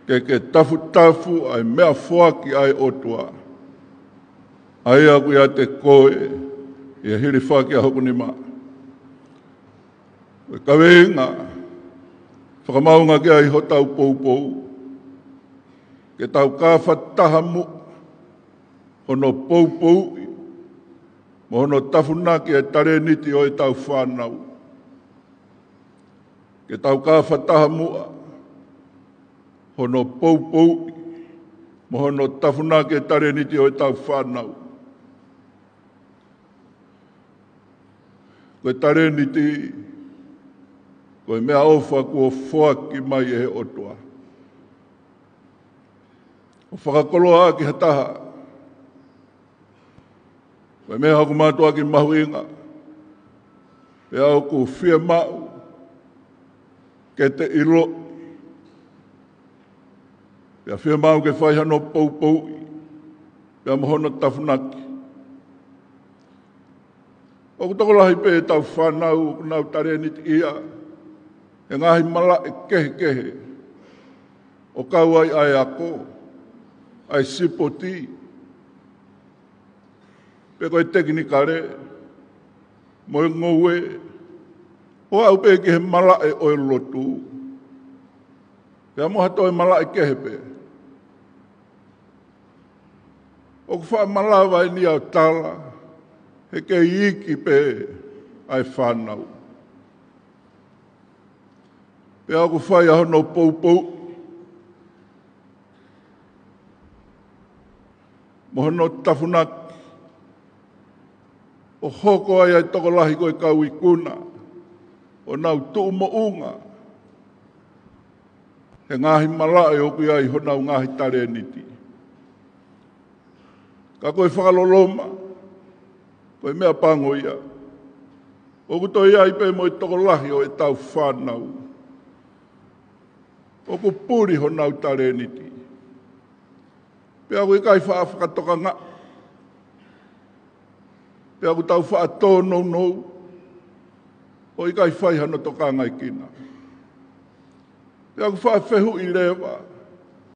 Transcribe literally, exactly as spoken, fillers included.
ke ke tafu tafu ai mea fuaki ai otua. Ai aku ia te koe, ia hiri whaki a hoku ni maa. Koe kawenga, whakamaunga ke ai ho tau pou pou. Ke tau kāwhataha mu, hono pou pou, mo hono tafunaki e taleniti o e tau whanau. Ke tau kāwhataha mua, hono pou pou, mo hono tafunaki e taleniti o e tau whanau. Koe taleniti, koe mea ofa kua whaki mai e he otua. O whakakoloa ki hataha. Koe mea haku mātua ki mahuinga. Pea o ku whia mau. Ke te ilo. Pea whia mau ke whaihano pou pou. Pea mohono tafunaki. O ku toko lahi pe tau whanau, nau taleniti ia. E ngahi mala e kehe kehe. O kau ai ai ako. Ai sipoti. Pe koe teknikare. Mo e ngoue. O au pe ke he mala e oe lotu. Pea moha toi mala e kehe pe. O ku wha malawa e ni au tala. He ke iki pe ai whanau. Pe aku whai ahono pou pou. Mohono tafunaki. O hoko ai ai toko lahi koe kau i kuna. O nau tuu mo unga. He ngahi malae o kui ai honau ngahi taleniti. Ka koe whakaloloma. Koe mea pango ia. O kuto ia i pe mo i toko lahi o e tau whanau. O ku puri ho nau taleniti. Pea koe kai wha whakatoka ngā. Pea ku tau wha tōnou nou. O i kai whai hano toka ngai kina. Pea ku wha whehu i lewa.